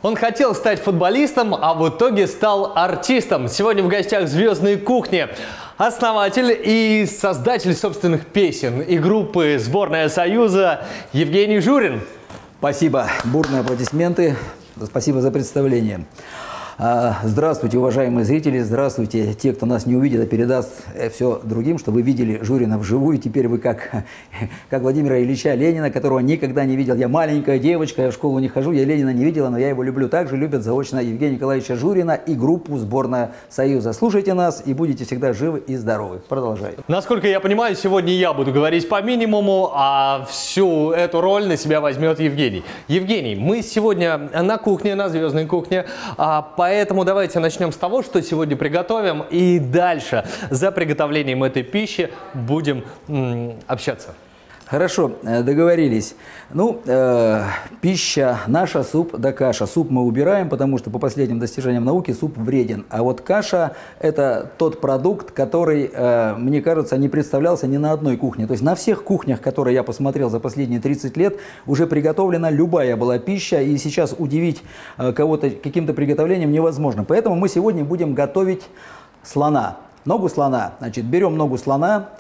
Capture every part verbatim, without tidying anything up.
Он хотел стать футболистом, а в итоге стал артистом. Сегодня в гостях «Звездной кухни» основатель и создатель собственных песен и группы «Сборная Союза» Евгений Журин. Спасибо. Бурные аплодисменты. Спасибо за представление. Здравствуйте, уважаемые зрители, здравствуйте, те, кто нас не увидит, а передаст все другим, что вы видели Журина вживую. Теперь вы как, как Владимира Ильича Ленина, которого никогда не видел. Я маленькая девочка, я в школу не хожу, я Ленина не видела, но я его люблю. Также любят заочно Евгения Николаевича Журина и группу «Сборная Союза». Слушайте нас и будете всегда живы и здоровы. Продолжаю. Насколько я понимаю, сегодня я буду говорить по минимуму, а всю эту роль на себя возьмет Евгений. Евгений, мы сегодня на кухне, на «Звездной кухне», по Поэтому давайте начнем с того, что сегодня приготовим, и дальше за приготовлением этой пищи будем м, общаться. Хорошо, договорились. Ну, э, пища наша, суп да каша. Суп мы убираем, потому что по последним достижениям науки суп вреден. А вот каша – это тот продукт, который, э, мне кажется, не представлялся ни на одной кухне. То есть на всех кухнях, которые я посмотрел за последние тридцать лет, уже приготовлена любая была пища. И сейчас удивить э, кого-то каким-то приготовлением невозможно. Поэтому мы сегодня будем готовить слона. Ногу слона. Значит, берем ногу слона,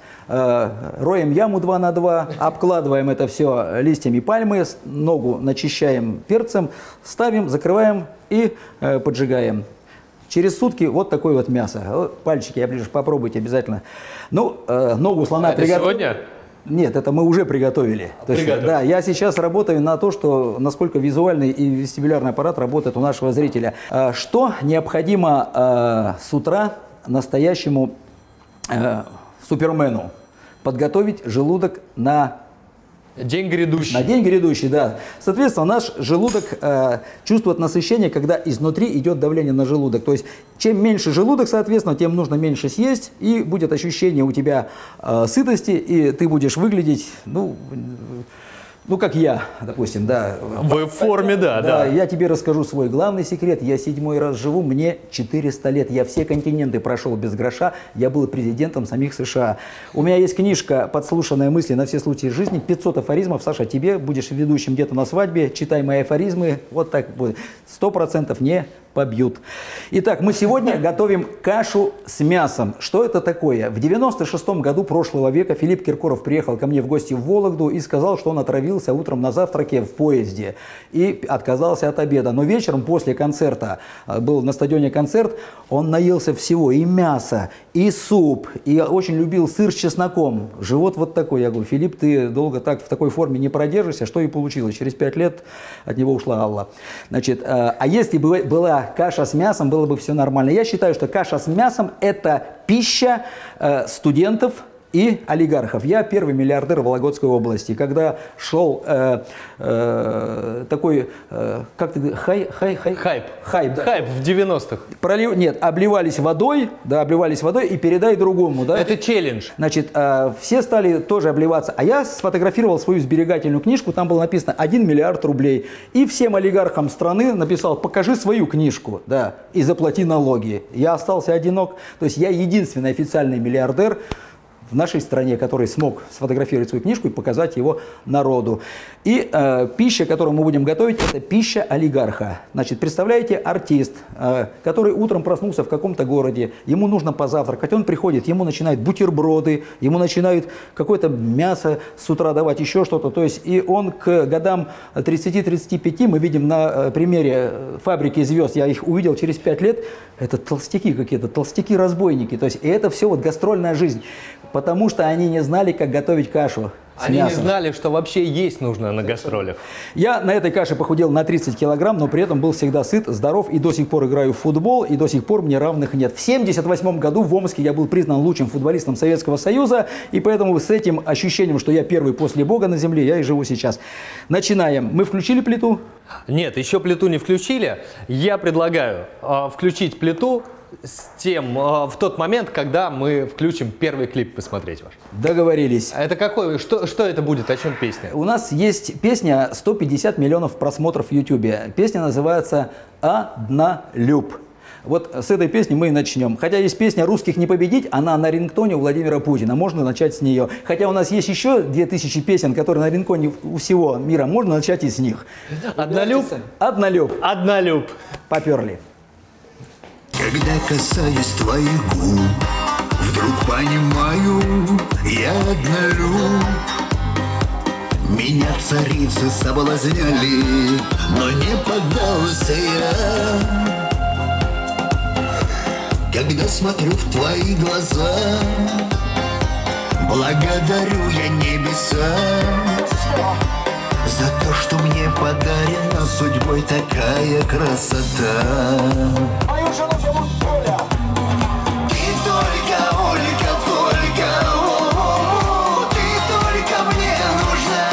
роем яму два на два, обкладываем это все листьями пальмы, ногу начищаем перцем, ставим, закрываем и э, поджигаем. Через сутки вот такое вот мясо. Пальчики, я ближе, попробуйте обязательно. Ну, э, ногу слона приготовили. Сегодня? Нет, это мы уже приготовили. То есть, да, я сейчас работаю на то, что насколько визуальный и вестибулярный аппарат работает у нашего зрителя. Э, что необходимо э, с утра настоящему э, супермену? Подготовить желудок на день грядущий. На день грядущий, да. Соответственно, наш желудок э, чувствует насыщение, когда изнутри идет давление на желудок. То есть, чем меньше желудок, соответственно, тем нужно меньше съесть, и будет ощущение у тебя э, сытости, и ты будешь выглядеть, ну... Ну, как я, допустим, да. Вы в форме, да, да. Да, я тебе расскажу свой главный секрет. Я седьмой раз живу, мне четыреста лет. Я все континенты прошел без гроша. Я был президентом самих США. У меня есть книжка «Подслушанные мысли на все случаи жизни». пятьсот афоризмов. Саша, тебе будешь ведущим где-то на свадьбе. Читай мои афоризмы. Вот так будет. Сто процентов не побьют. Итак, мы сегодня готовим кашу с мясом. Что это такое? В девяносто шестом году прошлого века Филипп Киркоров приехал ко мне в гости в Вологду и сказал, что он отравился утром на завтраке в поезде и отказался от обеда. Но вечером после концерта, был на стадионе концерт, он наелся всего: и мяса, и суп, и очень любил сыр с чесноком. Живот вот такой. Я говорю: Филипп, ты долго так в такой форме не продержишься. Что и получилось. Через пять лет от него ушла Алла. Значит, а если бы была каша с мясом, было бы все нормально. Я считаю, что каша с мясом – это пища э, студентов и олигархов. Я первый миллиардер Вологодской области. Когда шел э, э, такой, э, как ты говоришь, хай, хай, хай, хайп, хайп, да. хайп в девяностых. Пролив... Нет, обливались водой, да, обливались водой и передай другому. Да? Это челлендж. Значит, э, все стали тоже обливаться. А я сфотографировал свою сберегательную книжку, там было написано один миллиард рублей. И всем олигархам страны написал: покажи свою книжку, да, и заплати налоги. Я остался одинок. То есть я единственный официальный миллиардер в нашей стране, который смог сфотографировать свою книжку и показать его народу. И э, пища, которую мы будем готовить, это пища олигарха. Значит, представляете, артист, э, который утром проснулся в каком-то городе, ему нужно позавтракать, он приходит, ему начинают бутерброды, ему начинают какое-то мясо с утра давать, еще что-то. То есть, и он к годам тридцати-тридцати пяти, мы видим на примере «Фабрики звезд», я их увидел через пять лет, это толстяки какие-то, толстяки-разбойники. То есть, и это все вот гастрольная жизнь. Потому что они не знали, как готовить кашу с Они мясом. не знали, что вообще есть нужно на гастролях. Я на этой каше похудел на тридцать килограмм, но при этом был всегда сыт, здоров и до сих пор играю в футбол, и до сих пор мне равных нет. В семьдесят восьмом году в Омске я был признан лучшим футболистом Советского Союза, и поэтому с этим ощущением, что я первый после Бога на земле, я и живу сейчас. Начинаем. Мы включили плиту? Нет, еще плиту не включили. Я предлагаю э, включить плиту с тем, э, в тот момент, когда мы включим первый клип посмотреть ваш. Договорились. А это какой? Что, что это будет? О чем песня? У нас есть песня, сто пятьдесят миллионов просмотров в Ютубе. Песня называется «Однолюб». Вот с этой песни мы и начнем. Хотя есть песня «Русских не победить», она на рингтоне у Владимира Путина. Можно начать с нее. Хотя у нас есть еще две тысячи песен, которые на рингтоне у всего мира. Можно начать и с них. Однолюб? Однолюб. Однолюб. Поперли. Когда касаюсь твоих губ, вдруг понимаю, я однолюб. Меня царицы соблазняли, но не поддался я. Когда смотрю в твои глаза, благодарю я небеса за то, что мне подарена судьбой такая красота. Мою жену зовут Оля. Ты только, Ольга, только, о-о-о, ты только мне нужна.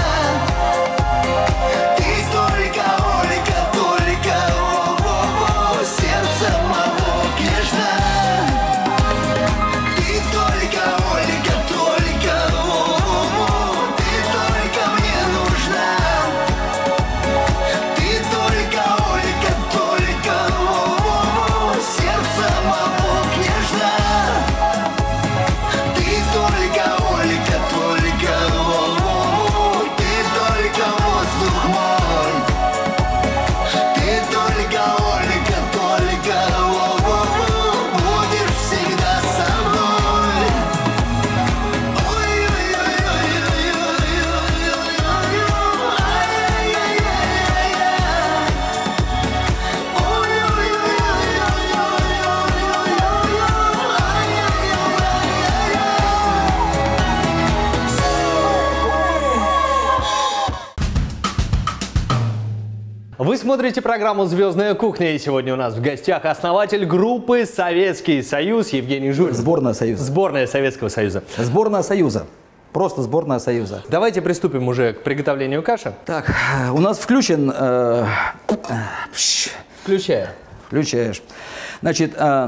Ты только, Ольга, только, о-о-о, сердце моего княжна. Ты только, Ольга, только, о-о-о, ты только мне нужна. Ты только, Ольга, только, о-о-о, сердце моего княжна. Ты только, Ольга, только, о-о-о, ты только воздух мой. Ты только, Ольга, только, о-о-о, будешь всегда со мной. Вы смотрите программу «Звездная кухня», и сегодня у нас в гостях основатель группы «Советский Союз» Евгений Журин. Сборная Союза. Сборная Советского Союза. Сборная Союза. Просто сборная Союза. Давайте приступим уже к приготовлению каши. Так, у нас включен... э, пш, Включая. Включаешь. Значит, э,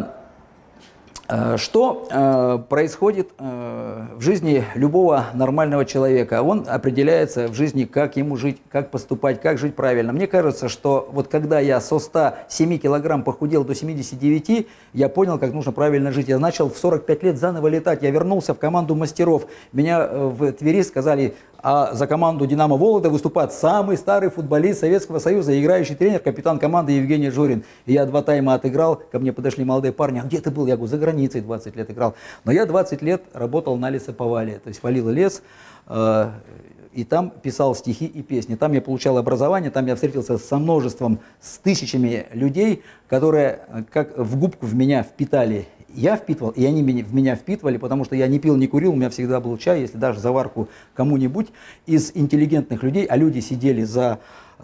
э, что э, происходит э, в жизни любого нормального человека? Он определяется в жизни, как ему жить, как поступать, как жить правильно. Мне кажется, что вот когда я со ста семи килограмм похудел до семидесяти девяти, я понял, как нужно правильно жить. Я начал в сорок пять лет заново летать. Я вернулся в команду мастеров. Меня э, в Твери сказали... А за команду «Динамо Вологда» выступает самый старый футболист Советского Союза, играющий тренер, капитан команды Евгений Журин. И я два тайма отыграл, ко мне подошли молодые парни: а где ты был? Я говорю, за границей двадцать лет играл. Но я двадцать лет работал на лесоповале, то есть валил лес, э, и там писал стихи и песни. Там я получал образование, там я встретился со множеством, с тысячами людей, которые как в губку в меня впитали. Я впитывал, и они в меня впитывали, потому что я не пил, не курил, у меня всегда был чай, если даже заварку кому-нибудь из интеллигентных людей, а люди сидели за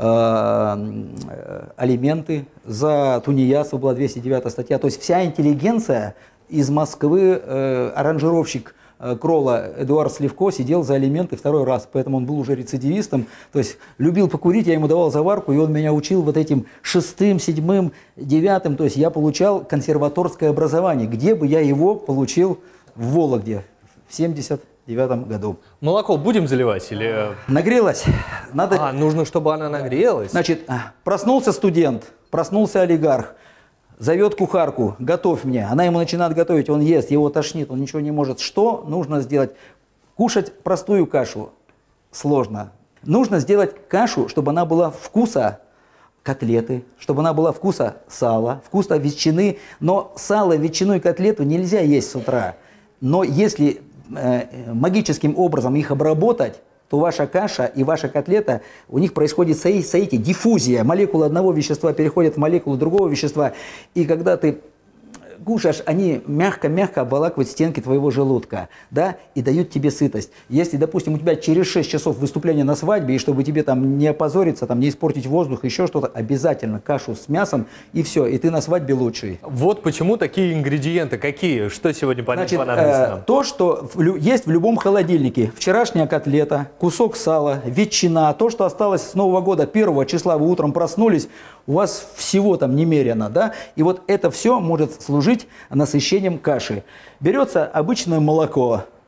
э, алименты, за тунеядство, была двести девятая статья, то есть вся интеллигенция из Москвы, э, аранжировщик Кролла Эдуард Сливко сидел за алименты второй раз, поэтому он был уже рецидивистом, то есть любил покурить, я ему давал заварку, и он меня учил вот этим шестым, седьмым, девятым, то есть я получал консерваторское образование, где бы я его получил в Вологде в семьдесят девятом году. Молоко будем заливать или... Нагрелась. Надо... А, нужно, чтобы она нагрелась? Значит, проснулся студент, проснулся олигарх, зовет кухарку: готовь мне. Она ему начинает готовить, он ест, его тошнит, он ничего не может. Что нужно сделать? Кушать простую кашу сложно. Нужно сделать кашу, чтобы она была вкуса котлеты, чтобы она была вкуса сала, вкуса ветчины. Но сало, ветчину и котлету нельзя есть с утра. Но если э, магическим образом их обработать, то ваша каша и ваша котлета, у них происходит соитие, диффузия. Молекулы одного вещества переходят в молекулу другого вещества. И когда ты кушаешь, они мягко-мягко обволакивают стенки твоего желудка, да, и дают тебе сытость. Если, допустим, у тебя через шесть часов выступления на свадьбе, и чтобы тебе там не опозориться, там, не испортить воздух, еще что-то, обязательно кашу с мясом, и все, и ты на свадьбе лучший. Вот почему такие ингредиенты. Какие? Что сегодня Значит, понадобится э, нам? то, что в лю- есть в любом холодильнике. Вчерашняя котлета, кусок сала, ветчина, то, что осталось с Нового года, первого числа вы утром проснулись, у вас всего там немерено, да, и вот это все может служить насыщением каши. Берется обычное молоко,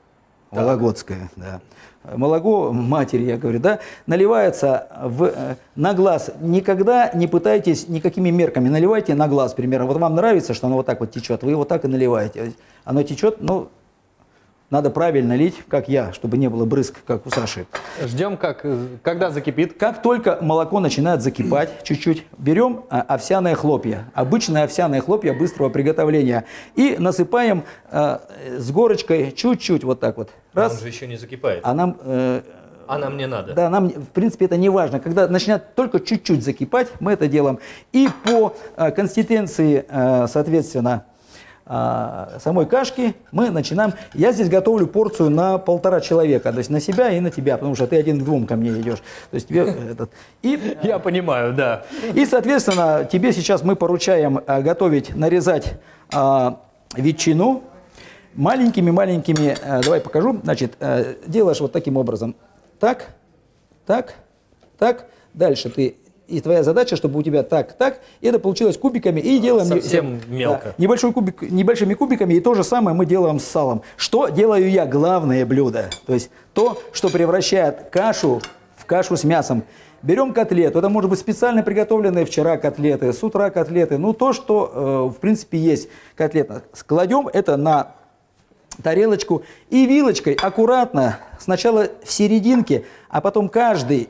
Вологодское, да. Молоко матери, я говорю, да, наливается в, на глаз. Никогда не пытайтесь никакими мерками. Наливайте на глаз, примерно. Вот вам нравится, что оно вот так вот течет, вы его так и наливаете. Оно течет, ну, надо правильно лить, как я, чтобы не было брызг, как у Саши. Ждем, как, когда закипит. Как только молоко начинает закипать чуть-чуть, берем овсяные хлопья. Обычные овсяные хлопья быстрого приготовления. И насыпаем э, с горочкой чуть-чуть вот так вот. Раз. Он же еще не закипает. А нам... э, А нам не надо. Да, нам, в принципе, это не важно. Когда начинает только чуть-чуть закипать, мы это делаем. И по э, консистенции, э, соответственно, э, самой кашки мы начинаем... Я здесь готовлю порцию на полтора человека. То есть на себя и на тебя, потому что ты один к двум ко мне идешь. То есть тебе этот... И, Я понимаю, да. и, соответственно, тебе сейчас мы поручаем э, готовить, нарезать э, ветчину маленькими-маленькими... Э, давай покажу. Значит, э, делаешь вот таким образом. Так, так, так. Дальше ты, и твоя задача, чтобы у тебя так, так. И это получилось кубиками. И делаем Совсем не, мелко. Да, небольшой кубик, небольшими кубиками. И то же самое мы делаем с салом. Что делаю я? Главное блюдо. То есть то, что превращает кашу в кашу с мясом. Берем котлету. Это может быть специально приготовленные вчера котлеты, с утра котлеты. Ну, то, что, э, в принципе, есть котлета. Складем это на тарелочку и вилочкой аккуратно, сначала в серединке, а потом каждый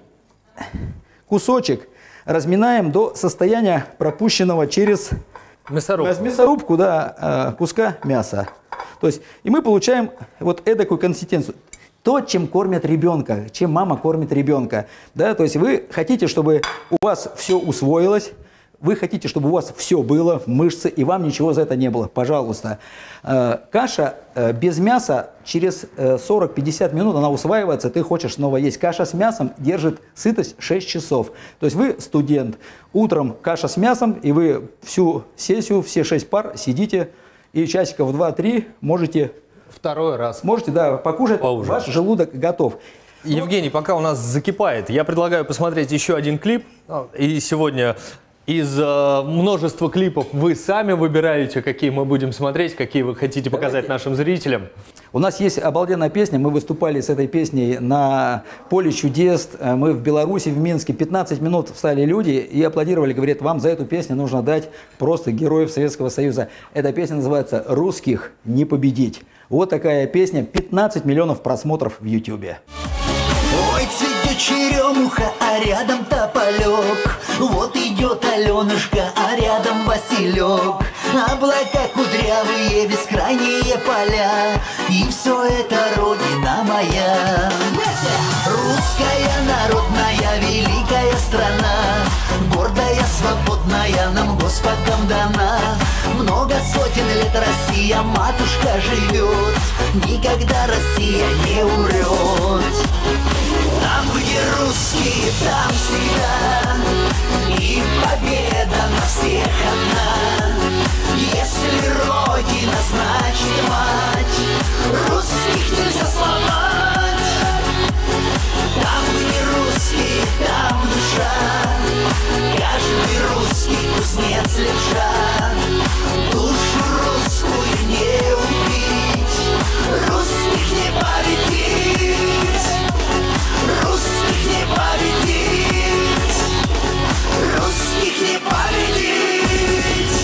кусочек разминаем до состояния пропущенного через Мясорубку. мясорубку, да, куска мяса. То есть, и мы получаем вот эдакую консистенцию. То, чем кормят ребенка, чем мама кормит ребенка. Да? То есть вы хотите, чтобы у вас все усвоилось, вы хотите, чтобы у вас все было, мышцы, и вам ничего за это не было. Пожалуйста. Э, каша э, без мяса через э, сорок-пятьдесят минут она усваивается, ты хочешь снова есть. Каша с мясом держит сытость шесть часов. То есть вы студент, утром каша с мясом, и вы всю сессию, все шесть пар сидите, и часиков два-три можете, Второй раз. можете да, покушать, Поужинать. ваш желудок готов. Евгений, пока у нас закипает, я предлагаю посмотреть еще один клип. И сегодня из э, множества клипов вы сами выбираете, какие мы будем смотреть, какие вы хотите показать нашим зрителям. У нас есть обалденная песня, мы выступали с этой песней на Поле чудес, мы в Беларуси, в Минске, пятнадцать минут встали люди и аплодировали, говорят, вам за эту песню нужно дать просто Героев Советского Союза. Эта песня называется «Русских не победить». Вот такая песня, пятнадцать миллионов просмотров в Ютубе. Ой, цветет черемуха, а рядом тополек. Вот идет Аленушка, а рядом Василек. Облака кудрявые, бескрайние поля. И все это родина моя. Русская народная великая страна. Гордая, свободная, нам Господом дана. Много сотен лет Россия, матушка, живет. Никогда Россия не умрет. Там, где русские, там всегда и победа на всех одна. Если Родина, значит мать, русских нельзя сломать. Там, где русские, там душа, каждый русский кузнец левша. Душу русскую не убить, русских не победить. Русских не победить, русских не победить.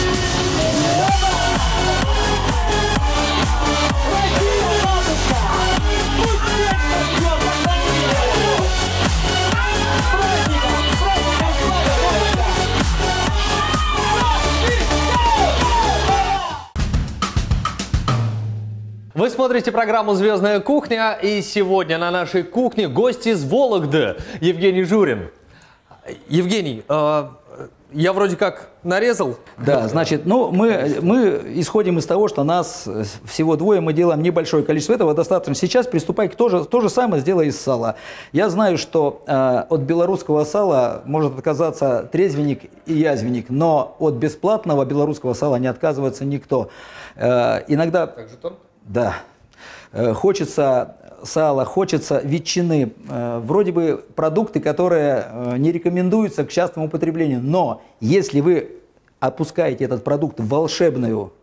Вы смотрите программу «Звездная кухня», и сегодня на нашей кухне гость из Вологды, Евгений Журин. Евгений, э, я вроде как нарезал. Да, значит, ну, мы, мы исходим из того, что нас всего двое, мы делаем небольшое количество, этого достаточно. Сейчас приступай к то же, то же самое сделай из сала. Я знаю, что э, от белорусского сала может отказаться трезвенник и язвенник, но от бесплатного белорусского сала не отказывается никто. Э, иногда... Как же тон? Да. Э, хочется сала, хочется ветчины. Э, вроде бы продукты, которые э, не рекомендуются к частному употреблению. Но если вы опускаете этот продукт в волшебную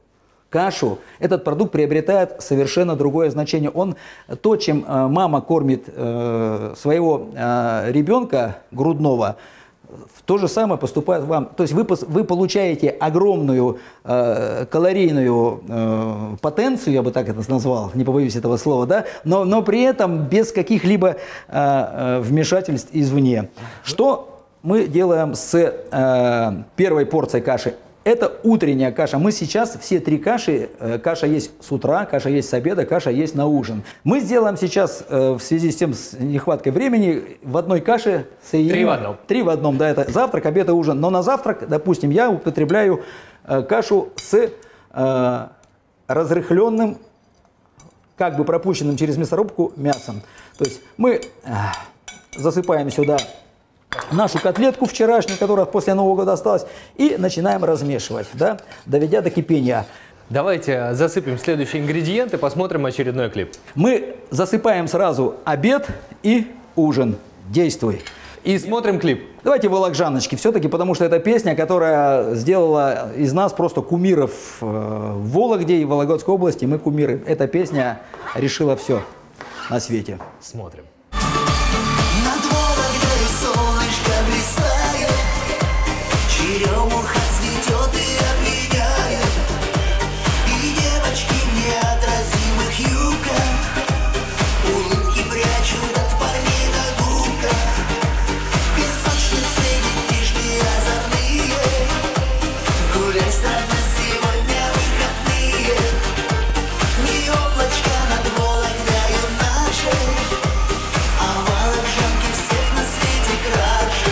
кашу, этот продукт приобретает совершенно другое значение. Он, то, чем э, мама кормит э, своего э, ребенка грудного, то же самое поступает вам. То есть вы, вы получаете огромную э, калорийную э, потенцию, я бы так это назвал, не побоюсь этого слова, да, но, но при этом без каких-либо э, э, вмешательств извне. Что мы делаем с э, первой порцией каши? Это утренняя каша. Мы сейчас все три каши, э, каша есть с утра, каша есть с обеда, каша есть на ужин. Мы сделаем сейчас, э, в связи с тем, с нехваткой времени, в одной каше соединим. Три в одном. Три в одном, да, это завтрак, обед и ужин. Но на завтрак, допустим, я употребляю э, кашу с э, разрыхленным, как бы пропущенным через мясорубку мясом. То есть мы э, засыпаем сюда нашу котлетку вчерашнюю, которая после Нового года осталась, и начинаем размешивать, да, доведя до кипения. Давайте засыпем следующие ингредиенты, посмотрим очередной клип. Мы засыпаем сразу обед и ужин. Действуй. И смотрим клип. Давайте «Вологжаночки» все-таки, потому что это песня, которая сделала из нас просто кумиров в Вологде и в Вологодской области. Мы кумиры. Эта песня решила все на свете. Смотрим. Над Вологдой солнышко блистает, черемуха цветет и опьяняет, и девочки в неотразимых юбках улыбки прячут от парней на губках. Песочницы детишки озорные, гуляй странно сегодня выходные. Не облачко над Вологдою нашей, а вологжанки всех на свете краше.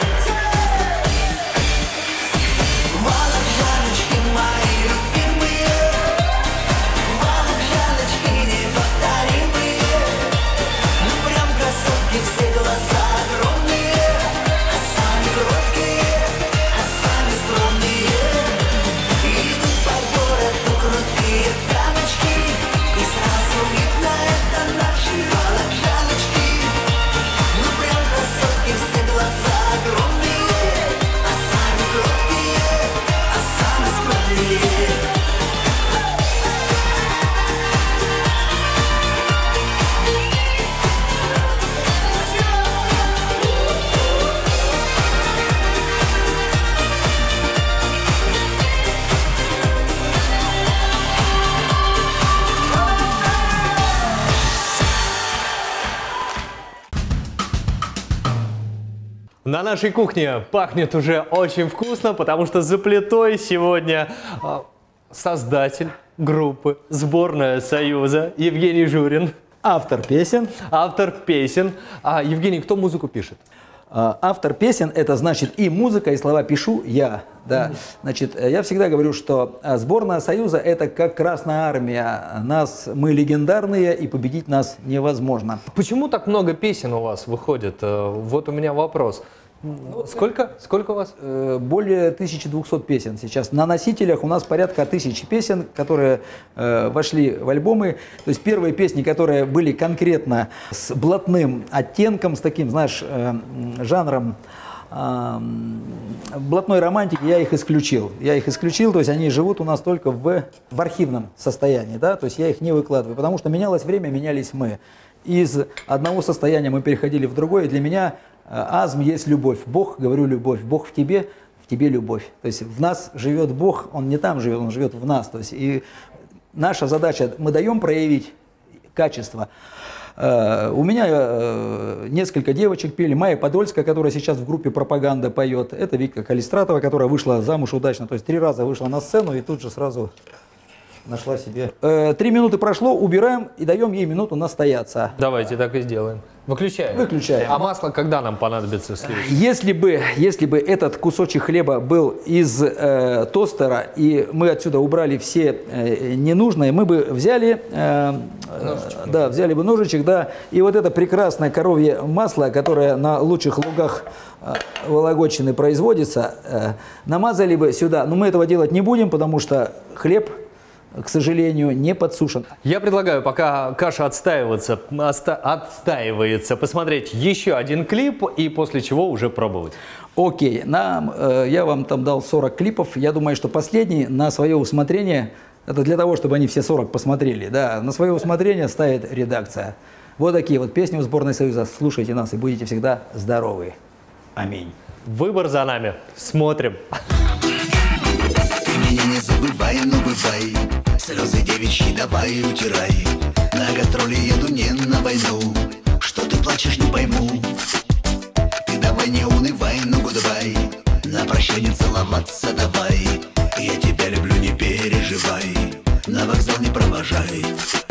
Вологжаночки мои любимые, вологжаночки неповторимые. Ну прям красотки, все глаза огромные, а сами кроткие, а сами скромные. Идут по городу крутые дамочки, и сразу видно, это наши вологжаночки. Ну прям красотки, все глаза огромные, а сами кроткие, а сами скромные. На нашей кухне пахнет уже очень вкусно, потому что за плитой сегодня а, создатель группы «Сборная Союза» Евгений Журин, Автор песен. автор песен. А, Евгений, кто музыку пишет? А, Автор песен – это значит и музыка, и слова пишу я. Да. Значит, я всегда говорю, что а, сборная Союза – это как Красная Армия. Нас, мы легендарные, и победить нас невозможно. Почему так много песен у вас выходит? Э, Вот у меня вопрос. Сколько? Сколько у вас? Э, Более тысячи двухсот песен сейчас. На носителях у нас порядка тысячи песен, которые э, вошли в альбомы. То есть первые песни, которые были конкретно с блатным оттенком, с таким, знаешь, э, жанром э, блатной романтики, я их исключил. Я их исключил, то есть они живут у нас только в, в архивном состоянии, да, то есть я их не выкладываю, потому что менялось время, менялись мы. Из одного состояния мы переходили в другое. Для меня азм есть любовь. Бог, говорю, любовь. Бог в тебе, в тебе любовь. То есть в нас живет Бог, Он не там живет, Он живет в нас. То есть и наша задача, мы даем проявить качество. Uh, у меня uh, несколько девочек пели. Майя Подольская, которая сейчас в группе «Пропаганда» поет. Это Вика Калистратова, которая вышла замуж удачно. То есть три раза вышла на сцену и тут же сразу нашла себе. Uh, три минуты прошло, убираем и даем ей минуту настояться. Давайте так и сделаем. Выключаем. Выключаем. А масло когда нам понадобится следующее? Если бы, если бы этот кусочек хлеба был из э, тостера, и мы отсюда убрали все э, ненужные, мы бы взяли, э, э, да, взяли бы ножичек, да, и вот это прекрасное коровье масло, которое на лучших лугах э, Вологодчины производится, э, намазали бы сюда. Но мы этого делать не будем, потому что хлеб, к сожалению, не подсушен. Я предлагаю, пока каша отстаивается, оста- отстаивается, посмотреть еще один клип и после чего уже пробовать. Окей, нам, э, я вам там дал сорок клипов. Я думаю, что последний на свое усмотрение Это для того, чтобы они все сорок посмотрели. Да, на свое усмотрение ставит редакция. Вот такие вот песни у сборной Союза. Слушайте нас и будете всегда здоровы. Аминь. Выбор за нами. Смотрим. Ты меня не забывай, но бывай. Слезы девичьи давай утирай. На гастроли еду не на войну. Что ты плачешь, не пойму. Ты давай не унывай, ну гудбай. На прощание целоваться давай. Я тебя люблю, не переживай. На вокзал не провожай.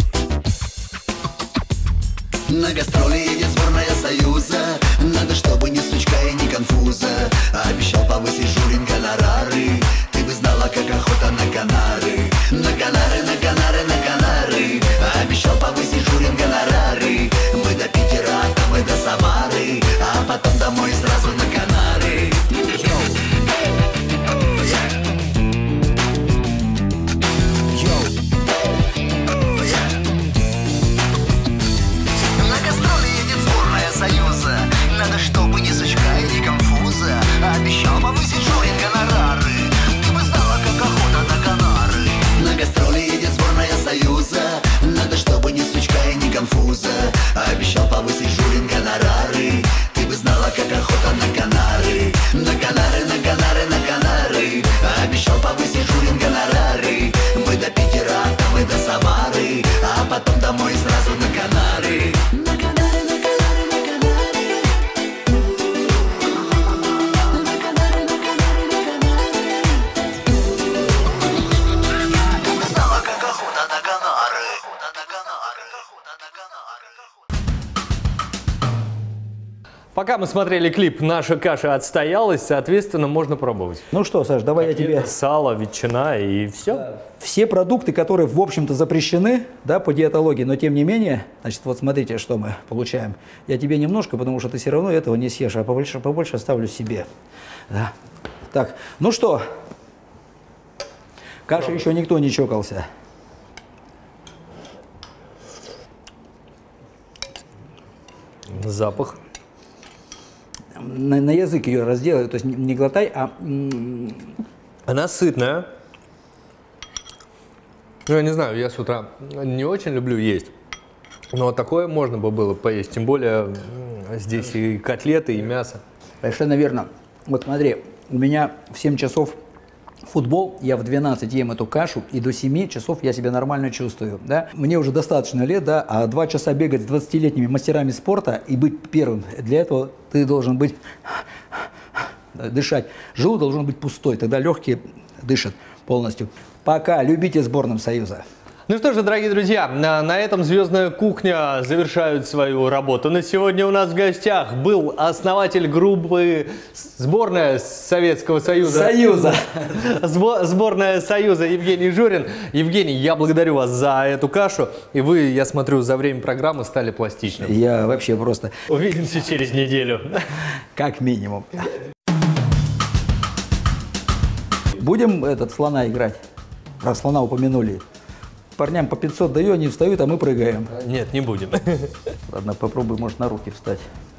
На гастроли едет сборная Союза. Надо, чтобы ни сучка и ни конфуза. Обещал повысить Журин гонорары. Ты бы знала, как охота на Канары. На Канары, на Канары, на Канары. Обещал повысить Журин гонорары. Мы до Питера, а там и до Самары. А потом домой сразу на Канары. На гастроли едет сборная Союза. Надо, чтобы ни сучка и ни конфуза. Обещал повысить Журин гонорары. Ты бы знала, как охота на Канары. На гастроли едет сборная Союза. Надо, чтобы ни сучка и ни конфуза. Обещал повысить Журин гонорары. Ты бы знала, как охота на Канары. На Канары, на Канары, на Канары. Обещал повысить Журин гонорары. Мы до Питера, а там и до Самары. А потом домой сразу на Канары. На Канары, на Канары, на Канары. На Канары, на Канары, на Канары. Ты бы знала, как охота на Канары. Охота на Канары. Охота на Канары. Пока мы смотрели клип, наша каша отстоялась, соответственно, можно пробовать. Ну что, Саш, давай я тебе... Сало, ветчина и все. Все продукты, которые, в общем-то, запрещены, да, по диетологии, но тем не менее, значит, вот смотрите, что мы получаем. Я тебе немножко, потому что ты все равно этого не съешь, а побольше, побольше оставлю себе. Да. Так, ну что, каши еще никто не чокался. Запах. На, на язык ее разделай, то есть не, не глотай, а... м, Она сытная. Ну, я не знаю, я с утра не очень люблю есть. Но такое можно бы было поесть. Тем более м, здесь и котлеты, и мясо. Совершенно верно. Вот смотри, у меня в семь часов футбол, я в двенадцать ем эту кашу, и до семи часов я себя нормально чувствую. Да? Мне уже достаточно лет, да, а два часа бегать с двадцатилетними мастерами спорта и быть первым, для этого ты должен быть, дышать. Желудок должен быть пустой, тогда легкие дышат полностью. Пока, любите сборную Союза. Ну что же, дорогие друзья, на, на этом «Звездная кухня» завершает свою работу. На сегодня у нас в гостях был основатель группы «Сборная Советского Союза». Союза! Сбо- Сборная Союза Евгений Журин. Евгений, я благодарю вас за эту кашу. И вы, я смотрю, за время программы стали пластичным. Я вообще просто, Увидимся через неделю. как минимум. Будем этот слона играть? Раз слона упомянули. Парням по пятьсот даю, они встают, а мы прыгаем. Нет, не будем. Ладно, попробуй, может, на руки встать.